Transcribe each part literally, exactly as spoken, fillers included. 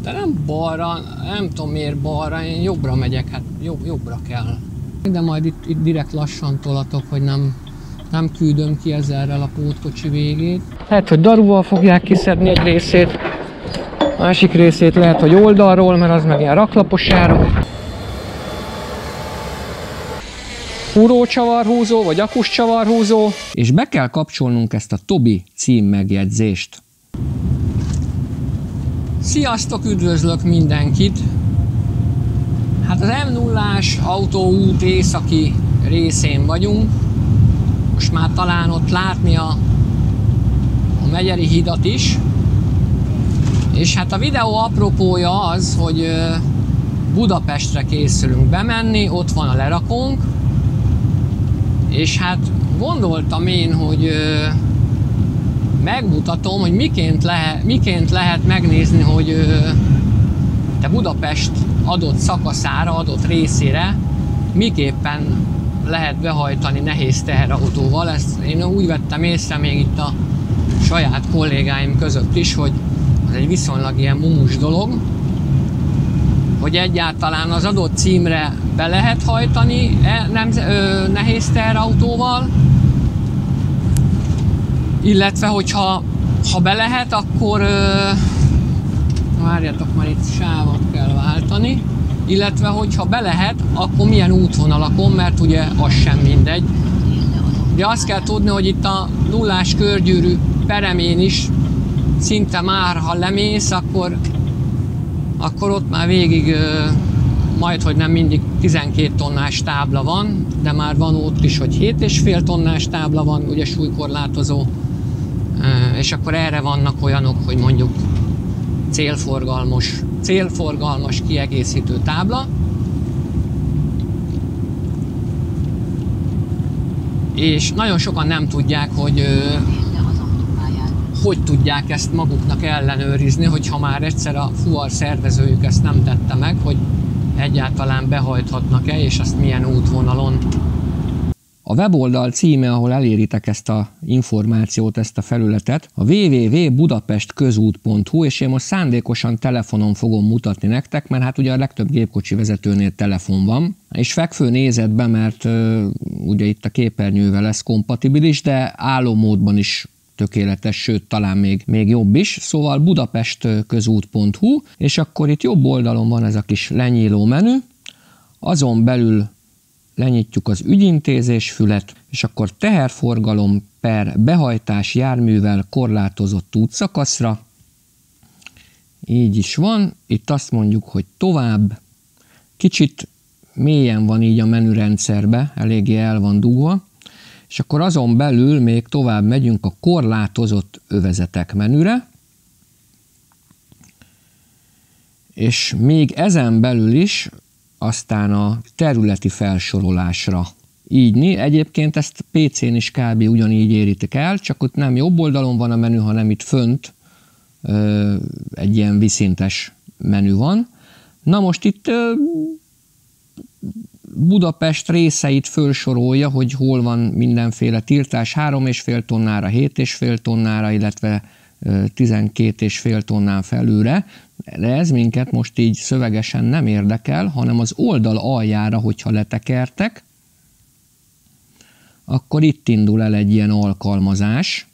De nem balra, nem tudom miért balra, én jobbra megyek, hát jobb, jobbra kell. De majd itt, itt direkt lassan tolatok, hogy nem, nem küldöm ki ezerrel a pótkocsi végét. Lehet, hogy daruval fogják kiszedni egy részét, másik részét lehet, hogy oldalról, mert az meg ilyen raklapos járó. Fúrócsavarhúzó, vagy akuscsavarhúzó. És be kell kapcsolnunk ezt a Tobi címmegjegyzést. Sziasztok, üdvözlök mindenkit! Hát az M nullás autóút északi részén vagyunk. Most már talán ott látni a, a Megyeri hidat is. És hát a videó apropója az, hogy Budapestre készülünk bemenni, ott van a lerakónk. És hát gondoltam én, hogy megmutatom, hogy miként lehet, miként lehet megnézni, hogy te Budapest adott szakaszára, adott részére miképpen lehet behajtani nehéz teherautóval. Ezt én úgy vettem észre még itt a saját kollégáim között is, hogy ez egy viszonylag ilyen mumus dolog, hogy egyáltalán az adott címre be lehet hajtani nem, ö, nehéz teherautóval, illetve hogyha ha be lehet, akkor ö, várjatok, már itt sávot kell váltani, illetve hogyha be lehet, akkor milyen útvonalakon, mert ugye az sem mindegy. De azt kell tudni, hogy itt a nullás körgyűrű peremén is szinte már, ha lemész, akkor akkor ott már végig majd, hogy nem mindig tizenkét tonnás tábla van, de már van ott is, hogy hét és fél tonnás tábla van, ugye súlykorlátozó, és akkor erre vannak olyanok, hogy mondjuk célforgalmas, célforgalmas kiegészítő tábla. És nagyon sokan nem tudják, hogy hogy tudják ezt maguknak ellenőrizni, hogyha már egyszer a fuvar szervezőjük ezt nem tette meg, hogy egyáltalán behajthatnak-e, és azt milyen útvonalon. A weboldal címe, ahol eléritek ezt a információt, ezt a felületet, a double-u double-u double-u pont budapestközút pont hu, és én most szándékosan telefonon fogom mutatni nektek, mert hát ugye a legtöbb gépkocsi vezetőnél telefon van, és fekvő nézetben, mert uh, ugye itt a képernyővel lesz kompatibilis, de állómódban is tökéletes, sőt talán még, még jobb is. Szóval budapestközút pont hu, és akkor itt jobb oldalon van ez a kis lenyíló menü, azon belül lenyitjuk az ügyintézés fület, és akkor teherforgalom per behajtás járművel korlátozott útszakaszra. Így is van, itt azt mondjuk, hogy tovább, kicsit mélyen van így a menürendszerbe, eléggé el van dugva, és akkor azon belül még tovább megyünk a korlátozott övezetek menüre, és még ezen belül is aztán a területi felsorolásra. Így, egyébként ezt pé cén is kb. Ugyanígy éritek el, csak ott nem jobb oldalon van a menü, hanem itt fönt ö, egy ilyen viszintes menü van. Na most itt ö, Budapest részeit fölsorolja, hogy hol van mindenféle tiltás három és fél tonnára, hét és fél tonnára, illetve tizenkét és fél tonnán felülre, de ez minket most így szövegesen nem érdekel, hanem az oldal aljára, hogyha letekertek, akkor itt indul el egy ilyen alkalmazás,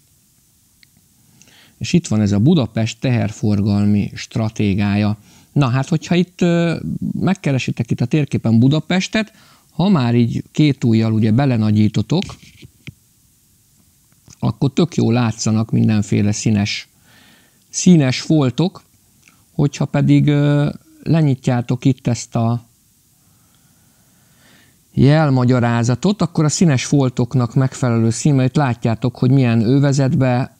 és itt van ez a Budapest teherforgalmi stratégiája. Na hát, hogyha itt megkeresitek itt a térképen Budapestet, ha már így két ujjal ugye belenagyítotok, akkor tök jól látszanak mindenféle színes, színes foltok, hogyha pedig lenyitjátok itt ezt a jelmagyarázatot, akkor a színes foltoknak megfelelő színeit látjátok, hogy milyen övezetbe,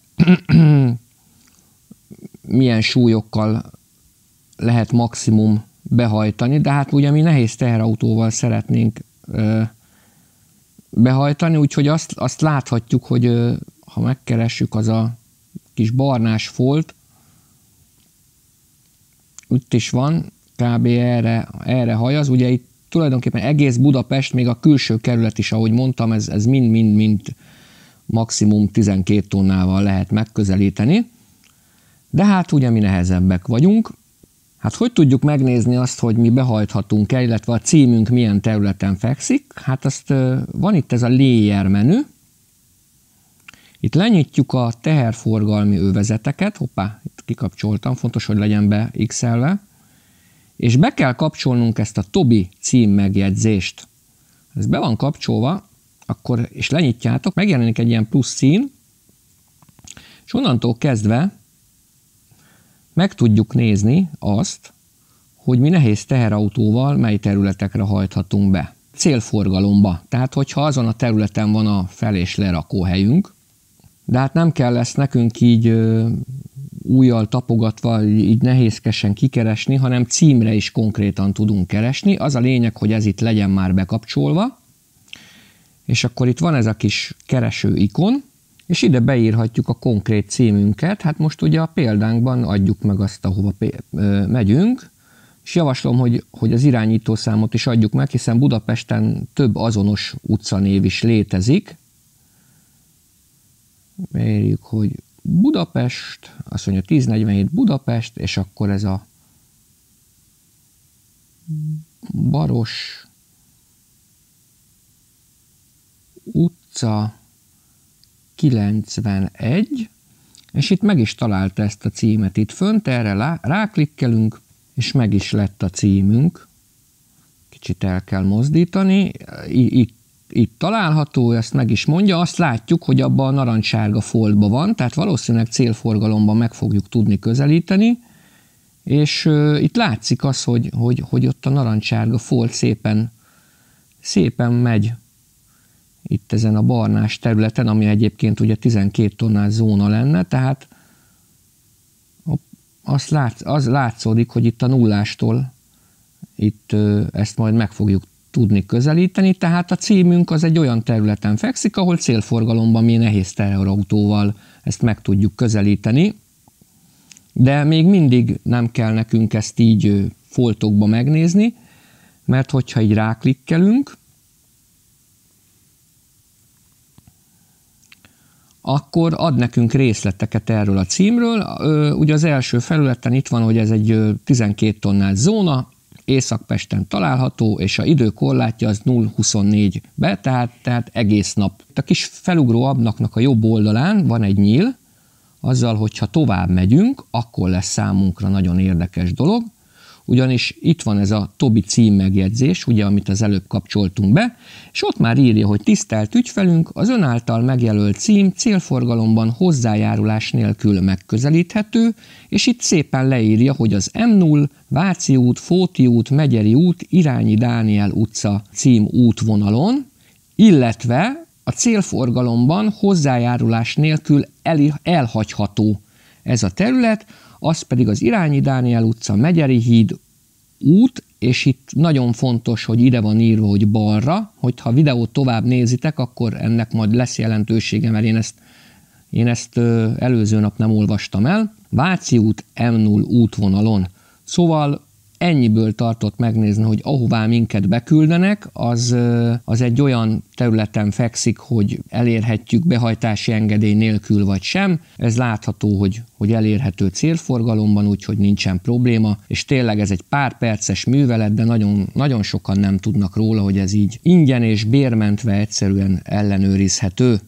milyen súlyokkal lehet maximum behajtani, de hát ugye mi nehéz teherautóval szeretnénk ö, behajtani, úgyhogy azt, azt láthatjuk, hogy ö, ha megkeressük, az a kis barnás folt, itt is van, kb. erre, erre hajaz, ugye itt tulajdonképpen egész Budapest, még a külső kerület is, ahogy mondtam, ez, ez mind-mind-mind maximum tizenkét tonnával lehet megközelíteni, de hát ugye mi nehezebbek vagyunk, Hát hogy tudjuk megnézni azt, hogy mi behajthatunk-e, illetve a címünk milyen területen fekszik? Hát azt van itt ez a layer menü. Itt lenyitjuk a teherforgalmi övezeteket. Hoppá, itt kikapcsoltam, fontos, hogy legyen beixelve. És be kell kapcsolnunk ezt a Tobi címmegjegyzést. Ez be van kapcsolva, akkor, és lenyitjátok, megjelenik egy ilyen plusz szín, és onnantól kezdve meg tudjuk nézni azt, hogy mi nehéz teherautóval mely területekre hajthatunk be. Célforgalomba. Tehát, hogyha azon a területen van a fel- és lerakóhelyünk, de hát nem kell ezt nekünk így ö, újjal tapogatva, így nehézkesen kikeresni, hanem címre is konkrétan tudunk keresni. Az a lényeg, hogy ez itt legyen már bekapcsolva, és akkor itt van ez a kis kereső ikon, és ide beírhatjuk a konkrét címünket. Hát most ugye a példánkban adjuk meg azt, ahova megyünk, és javaslom, hogy, hogy az irányítószámot is adjuk meg, hiszen Budapesten több azonos utcanév is létezik. Beírjuk, hogy Budapest, azt mondja tíz negyvenhét Budapest, és akkor ez a Baros utca kilencvenegy, és itt meg is találta ezt a címet itt fönt, erre ráklikkelünk, és meg is lett a címünk. Kicsit el kell mozdítani, itt, itt található, ezt meg is mondja, azt látjuk, hogy abban a narancssárga foltban van, tehát valószínűleg célforgalomban meg fogjuk tudni közelíteni, és uh, itt látszik az, hogy, hogy, hogy ott a narancssárga folt szépen, szépen megy itt ezen a barnás területen, ami egyébként ugye tizenkét tonnás zóna lenne, tehát az, látsz, az látszódik, hogy itt a nullástól itt ezt majd meg fogjuk tudni közelíteni, tehát a címünk az egy olyan területen fekszik, ahol célforgalomban mi nehéz teherautóval ezt meg tudjuk közelíteni, de még mindig nem kell nekünk ezt így foltokba megnézni, mert hogyha így ráklikkelünk, akkor ad nekünk részleteket erről a címről. Ugye az első felületen itt van, hogy ez egy tizenkét tonnás zóna, Észak-Pesten található, és a időkorlátja az nulla huszonnégybe, tehát, tehát egész nap. A kis felugró ablaknak a jobb oldalán van egy nyíl, azzal, hogyha tovább megyünk, akkor lesz számunkra nagyon érdekes dolog, ugyanis itt van ez a Tobi címmegjegyzés, ugye, amit az előbb kapcsoltunk be, és ott már írja, hogy tisztelt ügyfelünk, az ön által megjelölt cím célforgalomban hozzájárulás nélkül megközelíthető, és itt szépen leírja, hogy az M nulla, Váci út, Fóti út, Megyeri út, Irányi Dániel utca cím útvonalon, illetve a célforgalomban hozzájárulás nélkül el, elhagyható ez a terület, az pedig az Irányi Dániel utca, Megyeri híd út, és itt nagyon fontos, hogy ide van írva, hogy balra, hogyha a videót tovább nézitek, akkor ennek majd lesz jelentősége, mert én ezt, én ezt ö, előző nap nem olvastam el. Váci út M nulla útvonalon. Szóval ennyiből tartott megnézni, hogy ahová minket beküldenek, az, az egy olyan területen fekszik, hogy elérhetjük behajtási engedély nélkül vagy sem. Ez látható, hogy, hogy elérhető célforgalomban, úgyhogy nincsen probléma, és tényleg ez egy pár perces művelet, de nagyon, nagyon sokan nem tudnak róla, hogy ez így ingyen és bérmentve egyszerűen ellenőrizhető.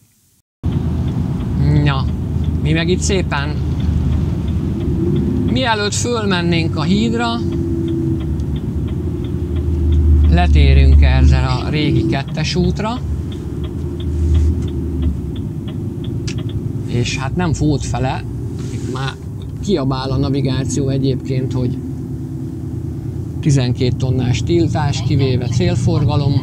Na, mi meg itt szépen, mielőtt fölmennénk a hídra, letérünk ezzel a régi kettes útra, és hát nem Fót fele, itt már kiabál a navigáció egyébként, hogy tizenkét tonnás tiltás, kivéve célforgalom.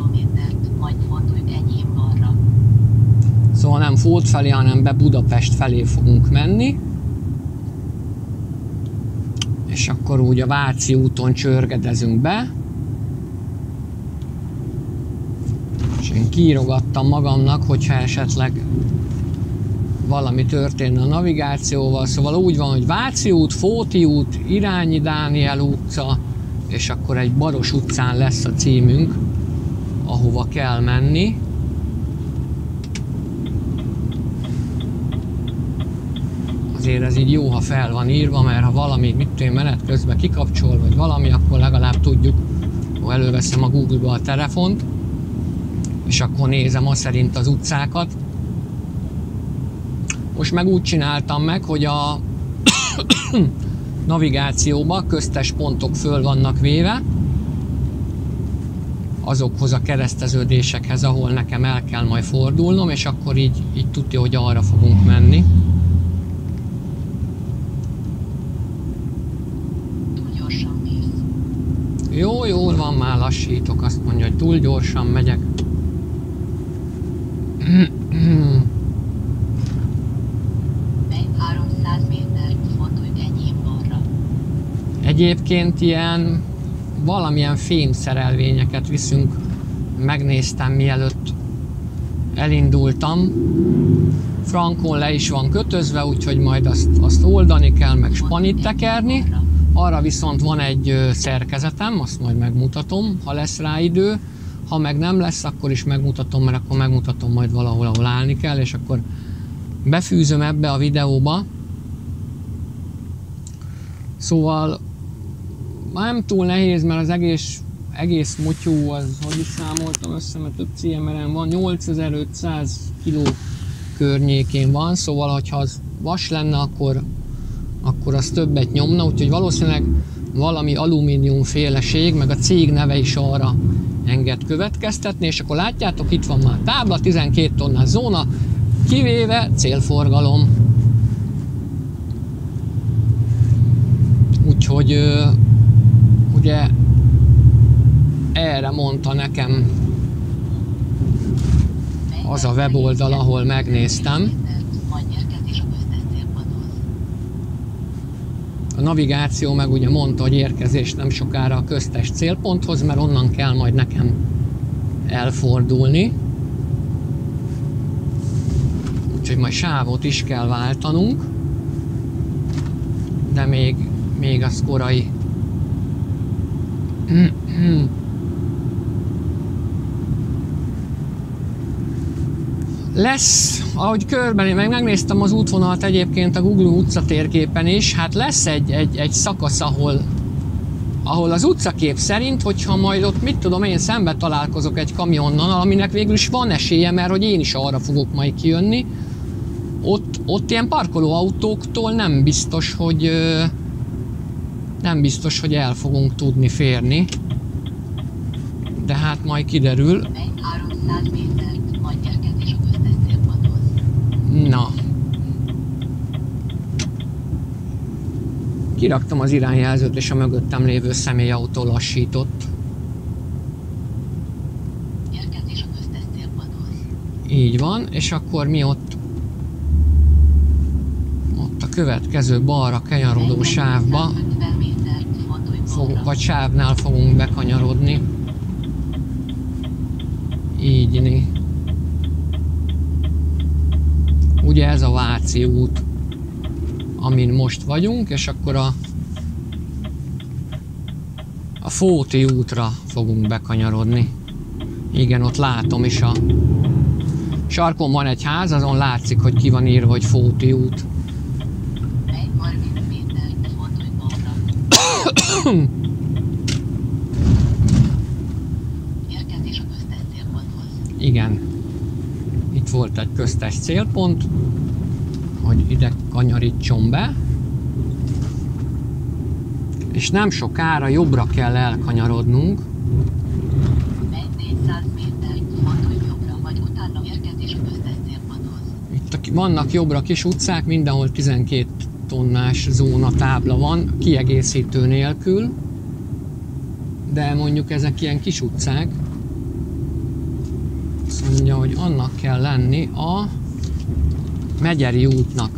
Szóval nem Fót felé, hanem be Budapest felé fogunk menni. És akkor úgy a Váci úton csörgedezünk be. És én kiírogattam magamnak, hogyha esetleg valami történne a navigációval. Szóval úgy van, hogy Váci út, Fóti út, Irányi Dániel utca, és akkor egy Baros utcán lesz a címünk, ahova kell menni. azért ez így jó, ha fel van írva, mert ha valami, mit tudom, menet közben kikapcsol, vagy valami, akkor legalább tudjuk, hogy előveszem a Google-ba a telefont, és akkor nézem azt szerint az utcákat. Most meg úgy csináltam meg, hogy a navigációban köztes pontok föl vannak véve, azokhoz a kereszteződésekhez, ahol nekem el kell majd fordulnom, és akkor így, így tudja, hogy arra fogunk menni. Túl gyorsan mész. Jó, jó van, már lassítok, azt mondja, hogy túl gyorsan megyek. háromszáz méter, fordulj enyém balra. Egyébként ilyen valamilyen fémszerelvényeket viszünk, megnéztem mielőtt elindultam. Frankon le is van kötözve, úgyhogy majd azt, azt oldani kell, meg spanit tekerni. Arra viszont van egy szerkezetem, azt majd megmutatom, ha lesz rá idő. Ha meg nem lesz, akkor is megmutatom, mert akkor megmutatom majd valahol, ahol állni kell, és akkor befűzöm ebbe a videóba. Szóval nem túl nehéz, mert az egész, egész motyó, az, hogy is számoltam össze, mert több cé em er-en van, nyolcezer-ötszáz kiló környékén van, szóval ha az vas lenne, akkor, akkor az többet nyomna, úgyhogy valószínűleg valami alumínium féleség, meg a cég neve is arra enged következtetni, és akkor látjátok, itt van már tábla, tizenkét tonnás zóna, kivéve célforgalom. Úgyhogy ugye erre mondta nekem az a weboldal, ahol megnéztem. A navigáció meg ugye mondta, hogy érkezés nem sokára a köztes célponthoz, mert onnan kell majd nekem elfordulni. Úgyhogy majd sávot is kell váltanunk, de még, még az korai. Lesz, ahogy körben, én meg megnéztem az útvonalat egyébként a Google utcatérképen is, hát lesz egy, egy, egy szakasz, ahol, ahol az utcakép szerint, hogyha majd ott, mit tudom én, szembe találkozok egy kamionnal, aminek végül is van esélye, mert hogy én is arra fogok majd kijönni, ott, ott ilyen parkolóautóktól nem biztos, hogy nem biztos, hogy el fogunk tudni férni, de hát majd kiderül. háromszáz méter, majd érkezés a köztes célponthoz. Na. Kiraktam az irányjelzőt, és a mögöttem lévő személyautó lassított. Érkezés a köztes célponthoz. Így van, és akkor mi ott ott a következő balra kanyarodó sávba fog, vagy sávnál fogunk bekanyarodni. Így. Ugye ez a Váci út, amin most vagyunk, és akkor a a Fóti útra fogunk bekanyarodni. Igen, ott látom is a sarkon van egy ház, azon látszik, hogy ki van írva, hogy Fóti út. harminc méter, fordulj balra. Érkezés a köztes célponthoz. Igen. Itt volt egy köztes célpont, hogy ide kanyarítson be. És nem sokára jobbra kell elkanyarodnunk. négyszáz méter, fordulj jobbra, vagy utána érkezés a köztes célponthoz. Itt vannak jobbra kis utcák, mindenhol tizenkét tonnás zóna tábla van, kiegészítő nélkül. De mondjuk ezek ilyen kis utcák. Azt mondja, hogy annak kell lenni a Megyeri útnak.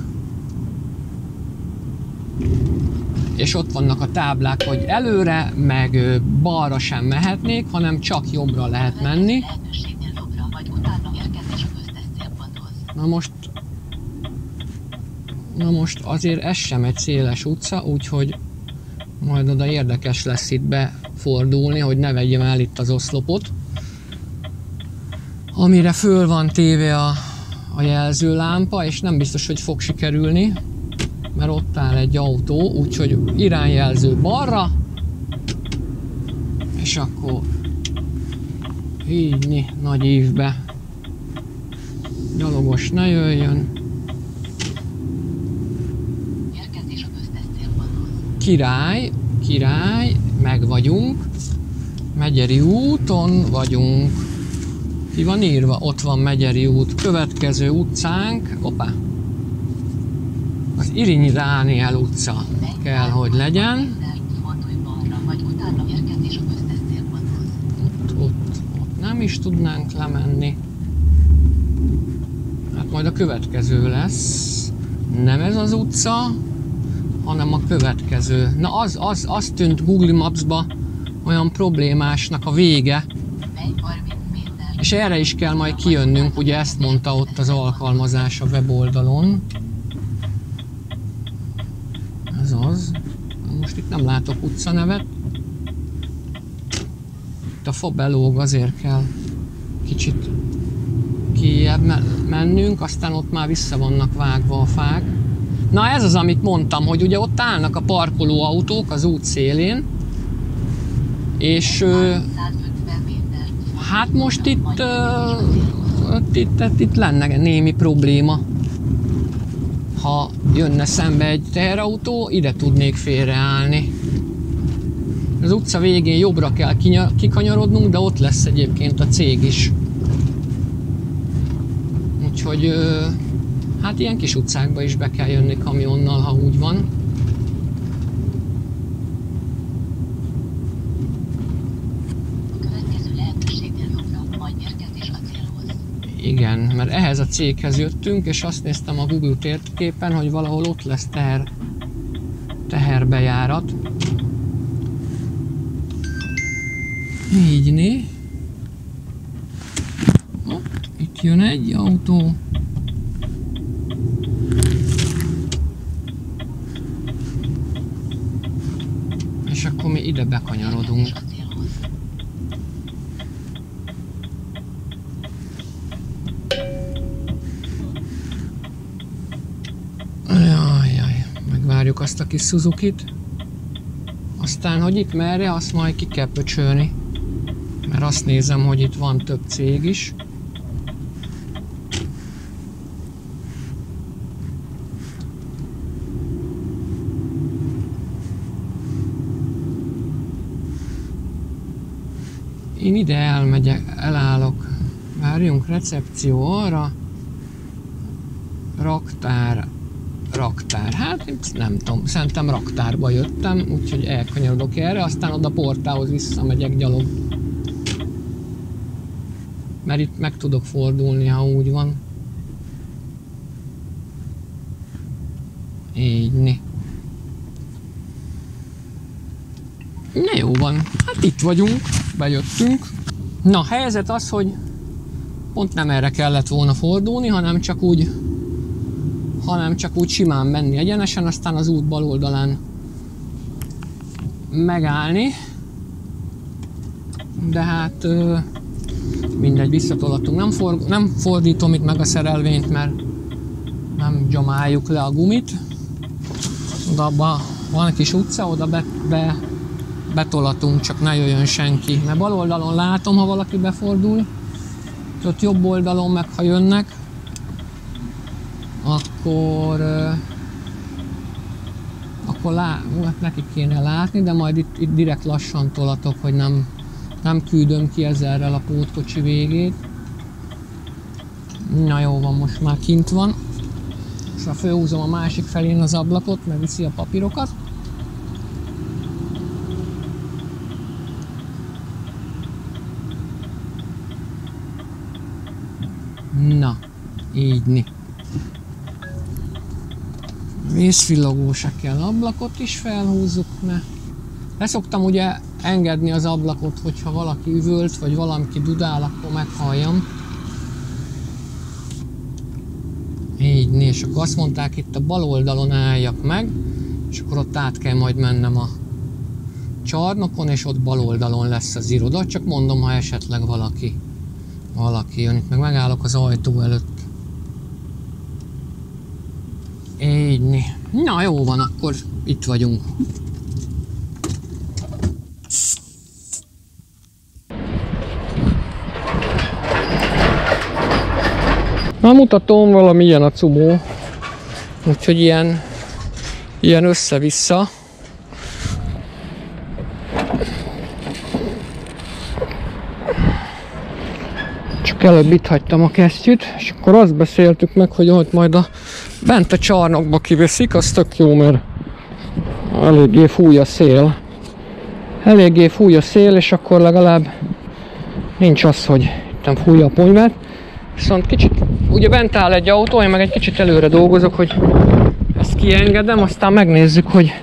És ott vannak a táblák, hogy előre, meg balra sem mehetnék, hanem csak jobbra lehet menni. Na most, na most azért ez sem egy széles utca, úgyhogy majd oda érdekes lesz itt befordulni, hogy ne vegyem el itt az oszlopot, amire föl van téve a, a jelzőlámpa, és nem biztos, hogy fog sikerülni. mert ott áll egy autó, úgyhogy irányjelző balra, és akkor így nagy ívbe gyalogos ne jöjjön. Érkezés a köztes célponthoz. Király, király, meg vagyunk. Megyeri úton vagyunk. Ki van írva? Ott van Megyeri út. Következő utcánk, opá. Az Irinyi Dániel utca kell, hogy legyen. Fordulj balra, vagy utána érkezés a köztes célponthoz. Ott, ott, ott nem is tudnánk lemenni. Hát majd a következő lesz. Nem ez az utca, hanem a következő. Na az, az, az tűnt Google Maps-ba olyan problémásnak a vége. És erre is kell majd kijönnünk, ugye ezt mondta ott az alkalmazás a weboldalon. Ez az. Most itt nem látok utcanevet. Itt a fa belóg, azért kell kicsit kijjebb mennünk, aztán ott már vissza vannak vágva a fák. Na ez az, amit mondtam, hogy ugye ott állnak a parkoló autók az út szélén, és hát most itt, itt, itt, itt lenne némi probléma. Ha jönne szembe egy teherautó, ide tudnék félreállni. Az utca végén jobbra kell kikanyarodnunk, de ott lesz egyébként a cég is. Úgyhogy hát ilyen kis utcákba is be kell jönni kamionnal, ha úgy van. Igen, mert ehhez a céghez jöttünk, és azt néztem a Google térképen, hogy valahol ott lesz teher, teherbejárat. Ígyni. Ott, itt jön egy autó. És akkor mi ide bekanyarodunk. Jajjaj, megvárjuk azt a kis Suzukit. Aztán, hogy itt merre, azt majd ki kell pöcsölni. Mert azt nézem, hogy itt van több cég is. Én ide elmegyek, elállok. Várjunk, recepció arra. Raktár. Raktár. Hát nem tudom, szerintem raktárba jöttem, úgyhogy elkanyarodok erre, aztán oda portához visszamegyek gyalog. Mert itt meg tudok fordulni, ha úgy van. Így. Na jó van, hát itt vagyunk, bejöttünk. Na, a helyzet az, hogy pont nem erre kellett volna fordulni, hanem csak úgy hanem csak úgy simán menni egyenesen, aztán az út bal oldalán megállni. De hát mindegy, visszatolatunk. Nem, for, nem fordítom itt meg a szerelvényt, mert nem gyomáljuk le a gumit. Oda van egy kis utca, oda be, be, betolatunk, csak ne jöjjön senki. Mert bal oldalon látom, ha valaki befordul. Ott jobb oldalon meg, ha jönnek, akkor, akkor lá, hát nekik kéne látni, de majd itt, itt direkt lassan tolatok, hogy nem, nem küldöm ki ezerrel a pótkocsi végét. Na jó van, most már kint van. És ha fölhúzom a másik felén az ablakot, mert viszi a papírokat. Na, így. Vészvillogó se kell, ablakot is felhúzzuk, ne. Leszoktam ugye engedni az ablakot, hogyha valaki üvölt, vagy valaki dudál, akkor meghalljam. Így, és akkor azt mondták, itt a bal oldalon álljak meg, és akkor ott át kell majd mennem a csarnokon, és ott bal oldalon lesz az iroda, csak mondom, ha esetleg valaki, valaki jön. Itt meg megállok az ajtó előtt. Így. Na jó van, akkor itt vagyunk. Na mutatom, valami ilyen a cumó. Úgyhogy ilyen, ilyen össze-vissza. Csak előbb itt hagytam a kesztyűt, és akkor azt beszéltük meg, hogy ott majd a, bent a csarnokba kiveszik, az tök jó, mert eléggé fúj a szél. Eléggé fúj a szél, és akkor legalább nincs az, hogy itt fúj a ponyvát. Viszont kicsit, ugye bent áll egy autó, én meg egy kicsit előre dolgozok, hogy ezt kiengedem, aztán megnézzük, hogy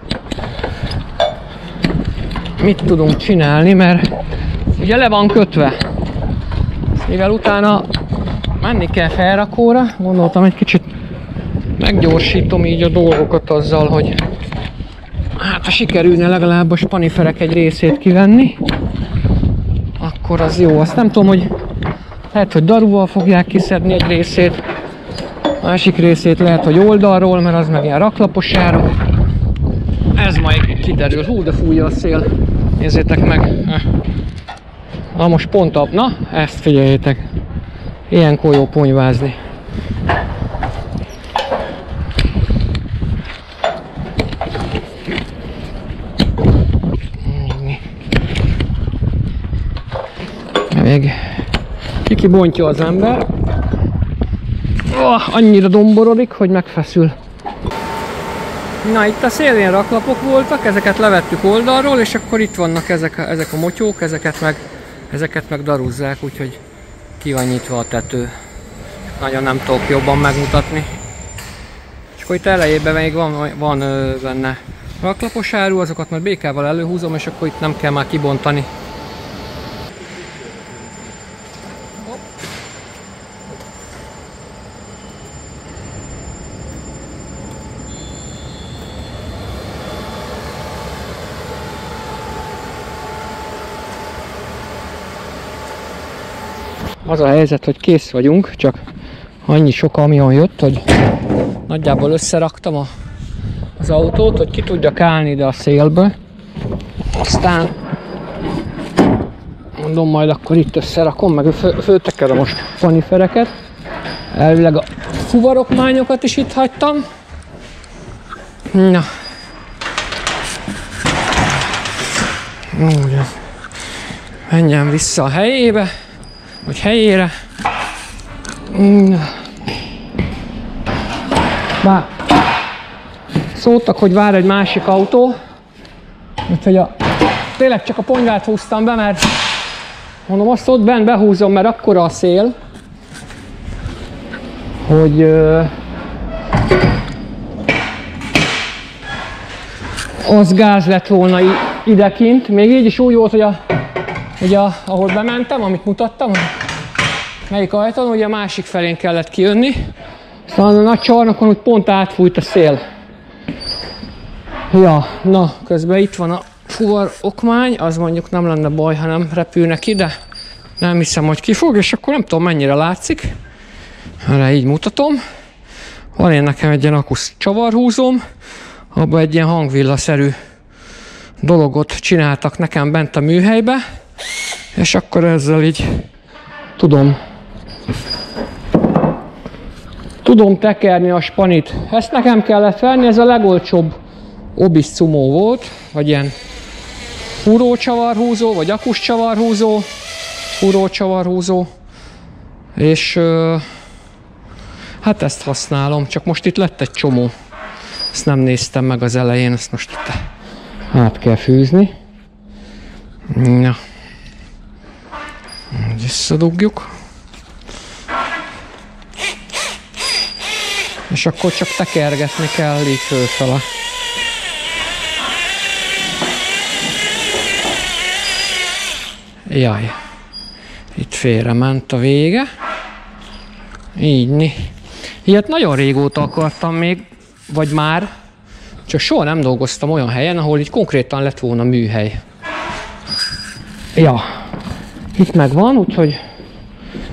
mit tudunk csinálni, mert ugye le van kötve. Mivel utána menni kell felrakóra, gondoltam egy kicsit meggyorsítom így a dolgokat azzal, hogy hát ha sikerülne legalább a spaniferek egy részét kivenni, akkor az jó. Azt nem tudom, hogy lehet, hogy daruval fogják kiszedni egy részét, a másik részét lehet, hogy oldalról, mert az meg ilyen raklapos áru. Ez majd kiderül. Hú, de fújja a szél. Nézzétek meg. Na most pont a... Na, ezt figyeljétek. Ilyenkor jó ponyvázni. Még kiki bontja az ember. Oh, annyira domborodik, hogy megfeszül. Na, itt a szélén raklapok voltak, ezeket levettük oldalról, és akkor itt vannak ezek a, ezek a motyók, ezeket meg, ezeket meg daruzzák, úgyhogy ki van nyitva a tető. Nagyon nem tudok jobban megmutatni. És akkor itt elejében még van, van ö, benne raklapos áru, azokat majd békával előhúzom, és akkor itt nem kell már kibontani. Az a helyzet, hogy kész vagyunk, csak annyi sok kamion jött, hogy nagyjából összeraktam a, az autót, hogy ki tudjak állni ide a szélbe. Aztán mondom, majd akkor itt összerakom, meg föl, föltekerem most panifereket. Elvileg a fuvarokmányokat is itt hagytam. Na. Úgy, menjem vissza a helyébe. Vagy helyére. Bár szóltak, hogy vár egy másik autó. Úgyhogy a, tényleg csak a ponyvát húztam be, mert mondom, azt ott bent behúzom, mert akkora a szél, hogy uh, az gáz lett volna idekint. Még így is úgy volt, hogy a ugye ahol bementem, amit mutattam, melyik ajtón, ugye a másik felén kellett kijönni. Szóval a nagy csarnokon úgy pont átfújt a szél. Ja, na, közben itt van a fuvar okmány, az mondjuk nem lenne baj, ha nem repülnek ide. Nem hiszem, hogy kifog, és akkor nem tudom, mennyire látszik. Erre így mutatom. Van én nekem egy ilyen akusz csavarhúzóm, abban egy ilyen hangvillaszerű dologot csináltak nekem bent a műhelybe. És akkor ezzel így tudom tudom tekerni a spanit. Ezt nekem kellett venni, ez a legolcsóbb Obis Sumo volt, vagy ilyen fúrócsavarhúzó, vagy akuscsavarhúzó, fúrócsavarhúzó, és hát ezt használom, csak most itt lett egy csomó. Ezt nem néztem meg az elején, ezt most itt át kell fűzni. Na. Visszadugjuk. És akkor csak tekergetni kell így fölfele. Jaj. Itt félre ment a vége. Így. Ilyet nagyon régóta akartam még, vagy már, csak soha nem dolgoztam olyan helyen, ahol így konkrétan lett volna műhely. Ja. Itt megvan, úgyhogy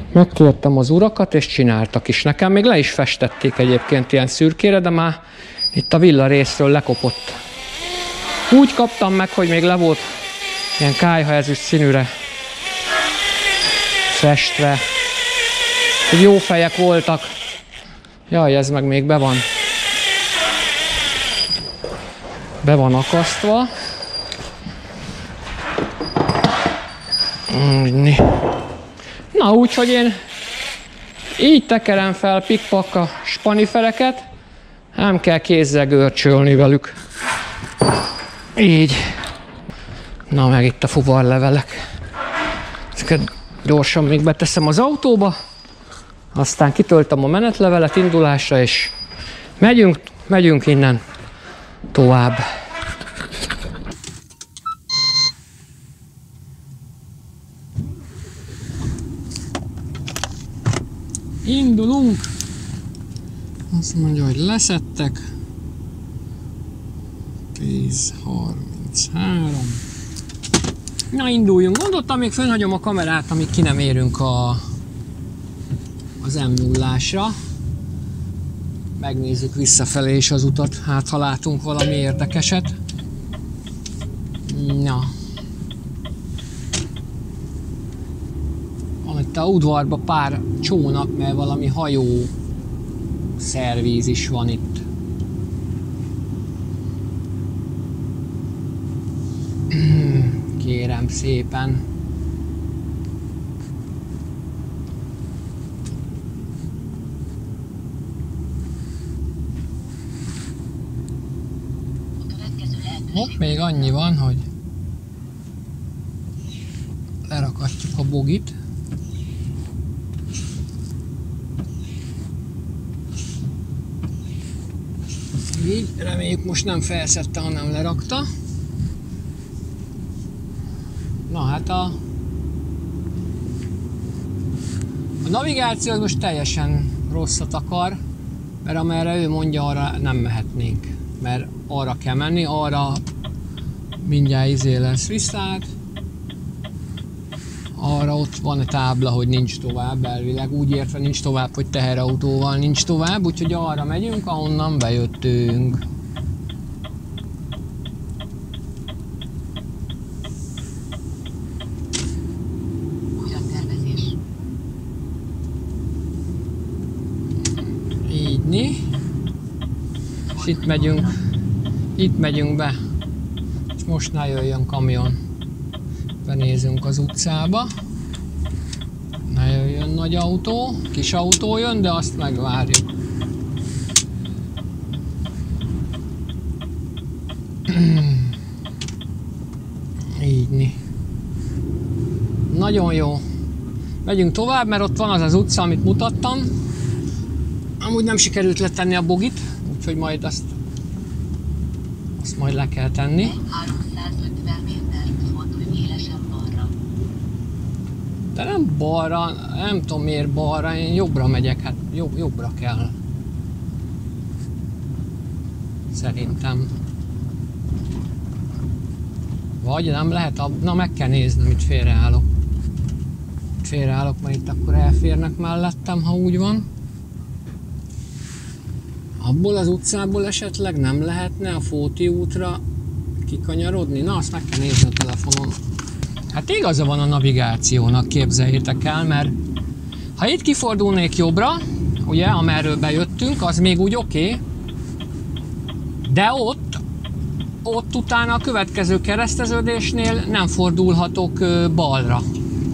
megkértem az urakat, és csináltak is. Nekem még le is festették egyébként ilyen szürkére, de már Itt a villa részről lekopott. Úgy kaptam meg, hogy még le volt ilyen kályhaezüst színűre festve. Hogy jó fejek voltak. Jaj, ez meg még be van. Be van akasztva. Na, úgyhogy én így tekerem fel pikpak a spanifereket. Nem kell kézzel görcsölni velük. Így. Na, meg itt a fuvarlevelek. Ezeket gyorsan még beteszem az autóba. Aztán kitöltöm a menetlevelet indulásra, és megyünk, megyünk innen tovább. Indulunk. Azt mondja, hogy leszettek. tíz harminchárom. Na, induljunk. Gondoltam, még fölhagyom a kamerát, amíg ki nem érünk a, az em nullásra. Megnézzük visszafelé is az utat, hát ha látunk valami érdekeset. Na. Van itt a udvarban pár csónak, mert valami hajó szervíz is van itt. Kérem szépen. Hopp, még annyi van, hogy lerakatjuk a bogit. Így, reméljük most nem felszedte, hanem lerakta. Na hát a, a navigáció most teljesen rosszat akar, mert amerre ő mondja, arra nem mehetnénk. Mert arra kell menni, arra mindjárt izé lesz viszlát. Arra ott van a tábla, hogy nincs tovább, elvileg úgy értve nincs tovább, hogy teherautóval nincs tovább, úgyhogy arra megyünk, ahonnan bejöttünk. Ígyni. És itt megyünk, itt megyünk be. És most ne jöjjön kamion. Benézünk az utcába. Ne jöjjön nagy autó, kis autó jön, de azt megvárjuk. Ígyni. Nagyon jó. Megyünk tovább, mert ott van az az utca, amit mutattam. Amúgy nem sikerült letenni a bogit, úgyhogy majd azt, azt majd le kell tenni. háromszázötven méter, fordulj élesen balra. De nem balra, nem tudom miért balra, én jobbra megyek, hát jobb, jobbra kell. Szerintem. Vagy nem lehet, a, na meg kell néznem, itt félreállok. Itt félreállok, mert itt akkor elférnek mellettem, ha úgy van. Abból az utcából esetleg nem lehetne a Fóti útra kikanyarodni? Na, azt meg kell nézni a telefonon. Hát igaza van a navigációnak, képzeljétek el, mert ha itt kifordulnék jobbra, ugye, amerről bejöttünk, az még úgy oké, okay, de ott, ott utána a következő kereszteződésnél nem fordulhatok ö, balra.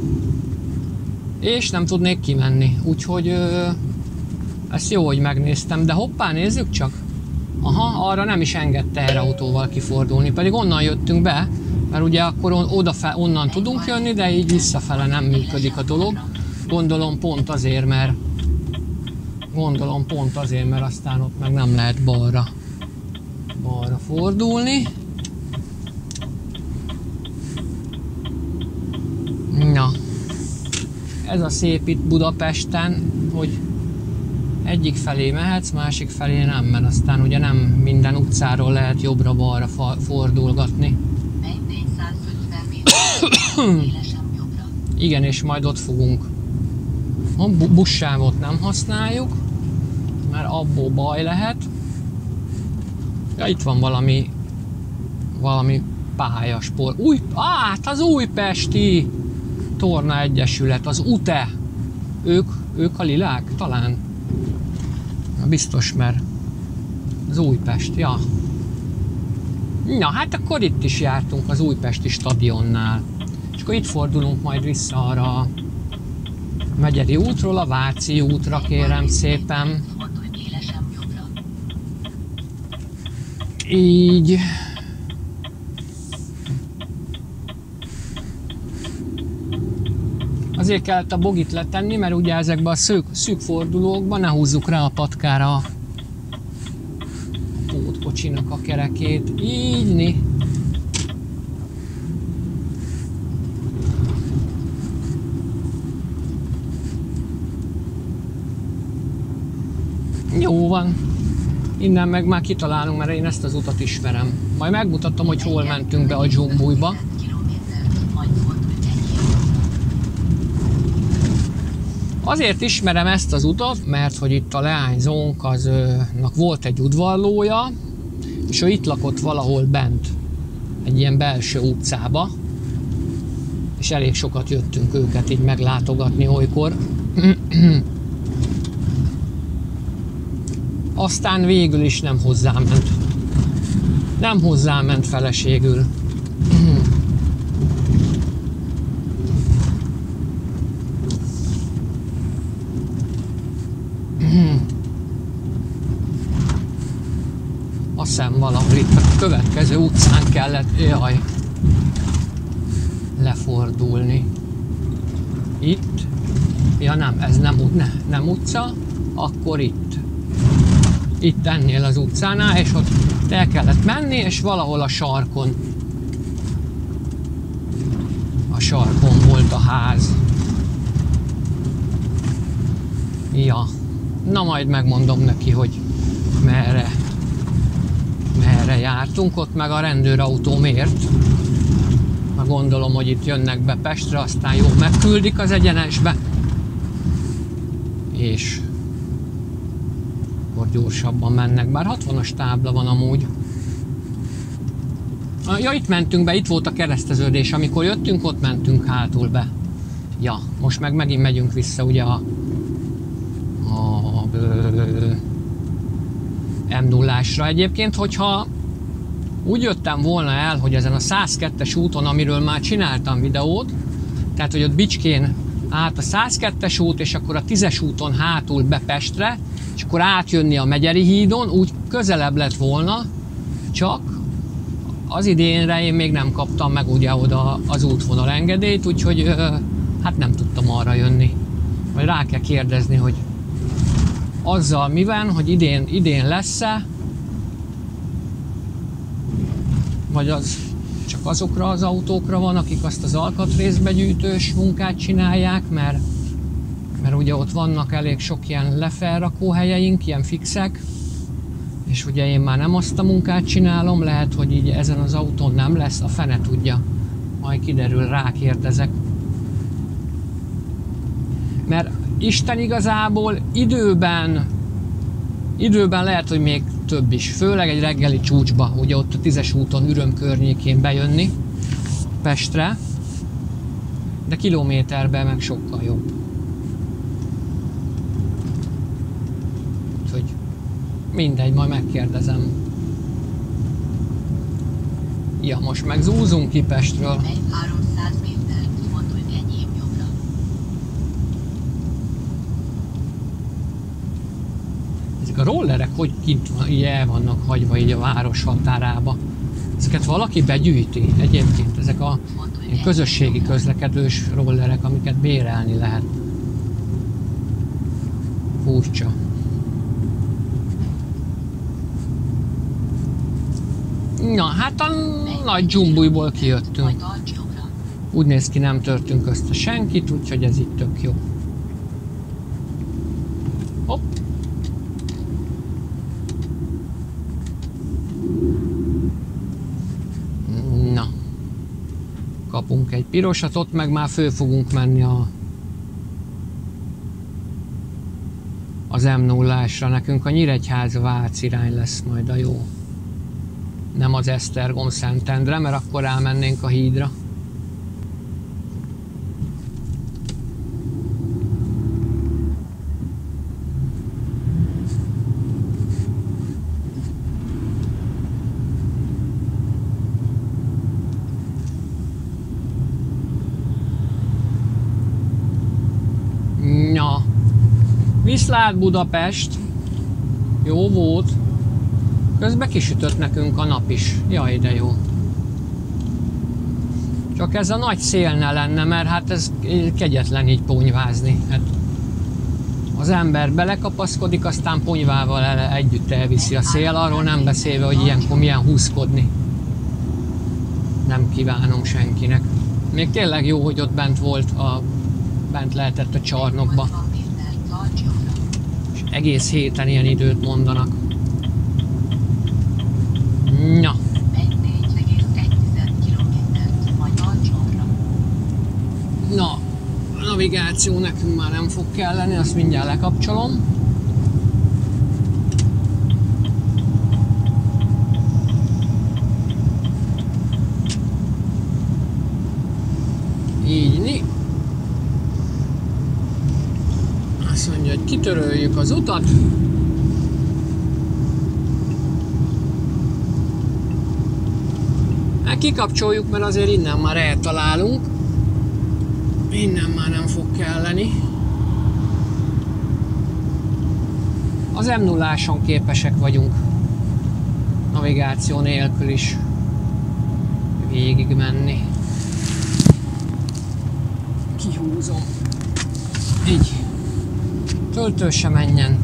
És nem tudnék kimenni, úgyhogy ö, ezt jó, hogy megnéztem, de hoppá, nézzük csak. Aha, arra nem is engedte teherautóval kifordulni, pedig onnan jöttünk be, mert ugye akkor odafe, onnan tudunk jönni, de így visszafele nem működik a dolog. Gondolom pont azért, mert gondolom pont azért, mert aztán ott meg nem lehet balra, balra fordulni. Na, ez a szép itt Budapesten, hogy egyik felé mehetsz, másik felé nem, mert aztán ugye nem minden utcáról lehet jobbra-balra fordulgatni. Igen, és majd ott fogunk. A buszsávot nem használjuk, mert abból baj lehet. Ja, itt van valami, valami pályaspor. Új, át az Újpesti Torna Egyesület, az u té e. Ők, ők a lilák? Talán. Biztos, mert az Újpest, ja. Na, hát akkor itt is jártunk az újpesti stadionnál. És akkor itt fordulunk majd vissza arra a Megyeri útról, a Váci útra, kérem szépen. Így. Azért kellett a bogit letenni, mert ugye ezekben a szűk, szűk fordulókban ne húzzuk rá a patkára a pótkocsinak a kerekét. Így ni. Jó van. Innen meg már kitalálunk, mert én ezt az utat ismerem. Majd megmutatom, hogy hol mentünk be a Dzsumbujba. Azért ismerem ezt az utat, mert hogy itt a leányzónknak volt egy udvarlója, és ő itt lakott valahol bent, egy ilyen belső utcába, és elég sokat jöttünk őket így meglátogatni olykor. Aztán végül is nem hozzám ment. Nem hozzám ment feleségül. Azt hiszem valahol itt a következő utcán kellett, jaj, lefordulni. Itt? Ja nem, ez nem, ne, nem utca, akkor itt. Itt ennél az utcánál, és ott el kellett menni, és valahol a sarkon. A sarkon volt a ház. Ja, na majd megmondom neki, hogy merre, merre jártunk, ott meg a rendőrautó miért. Már gondolom, hogy itt jönnek be Pestre, aztán jó megküldik az egyenesbe. És akkor gyorsabban mennek, bár hatvanas tábla van amúgy. Ja, itt mentünk be, itt volt a kereszteződés, amikor jöttünk, ott mentünk hátul be. Ja, most meg megint megyünk vissza ugye a, a em nullásra. Egyébként, hogyha úgy jöttem volna el, hogy ezen a száz kettes úton, amiről már csináltam videót, tehát, hogy ott Bicskén át a száz kettes út, és akkor a tízes úton hátul be Pestre, és akkor átjönni a Megyeri hídon, úgy közelebb lett volna, csak az idénre én még nem kaptam meg ugye oda az útvonal engedélyt, úgyhogy hát nem tudtam arra jönni. Vagy rá kell kérdezni, hogy azzal mi van, hogy idén, idén lesz-e, vagy az csak azokra az autókra van, akik azt az alkatrészbegyűjtős munkát csinálják, mert, mert ugye ott vannak elég sok ilyen lefelrakóhelyeink, ilyen fixek, és ugye én már nem azt a munkát csinálom, lehet, hogy így ezen az autón nem lesz, a fene tudja. Majd kiderül, rákérdezek. Mert Isten igazából időben, időben lehet, hogy még több is, főleg egy reggeli csúcsba, ugye ott a tízes úton Üröm környékén bejönni Pestre, de kilométerben meg sokkal jobb. Úgyhogy mindegy, majd megkérdezem. Ja, most meg zúzunk ki Pestről. háromszáz méter, fordulj enyém jobbra. Ezek a rollerek hogy kint van, így el vannak hagyva így a város határába. Ezeket valaki begyűjti egyébként, ezek a közösségi közlekedős rollerek, amiket bérelni lehet. Furcsa. Na, hát a nagy Dzsumbujból kijöttünk. Úgy néz ki, nem törtünk közte senkit, úgyhogy ez itt tök jó. Hopp. Na. Kapunk egy pirosat, ott meg már föl fogunk menni a az em nullásra. Nekünk a Nyíregyháza-Vác irány lesz majd a jó. nem az Esztergom-Szentendre, mert akkor elmennénk a hídra. Ja. Viszlát Budapest. Jó volt. Közben kisütött nekünk a nap is. Jaj, de jó. Csak ez a nagy szél ne lenne, mert hát ez kegyetlen így ponyvázni. Hát az ember belekapaszkodik, aztán ponyvával el, együtt elviszi a szél, arról nem beszélve, hogy ilyenkor milyen húzkodni. Nem kívánom senkinek. Még tényleg jó, hogy ott bent volt, a, bent lehetett a csarnokba. És egész héten ilyen időt mondanak. Na. Na, a navigáció nekünk már nem fog kelleni, azt mindjárt lekapcsolom. Így. Azt mondja, hogy kitöröljük az utat. Hát kikapcsoljuk, mert azért innen már eltalálunk. Innen már nem fog kelleni. Az em nulláson képesek vagyunk navigáció nélkül is végig menni. Kihúzom. Így. Töltő se menjen.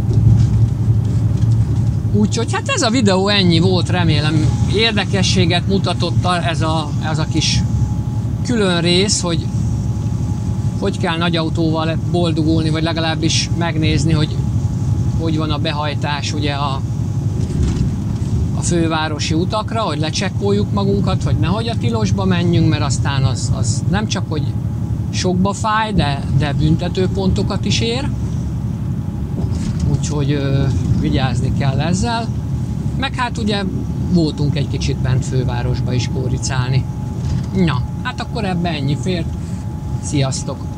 Úgyhogy hát ez a videó ennyi volt, remélem érdekességet mutatott ez a, ez a kis külön rész, hogy hogy kell nagy autóval boldogulni, vagy legalábbis megnézni, hogy hogy van a behajtás ugye a, a fővárosi utakra, hogy lecsekkoljuk magunkat, hogy nehogy a tilosba menjünk, mert aztán az, az nem csak, hogy sokba fáj, de, de büntetőpontokat is ér. Úgyhogy ö, vigyázni kell ezzel. Meg hát ugye voltunk egy kicsit bent fővárosba is kóricálni. Na, hát akkor ebbe ennyi fért. Sziasztok!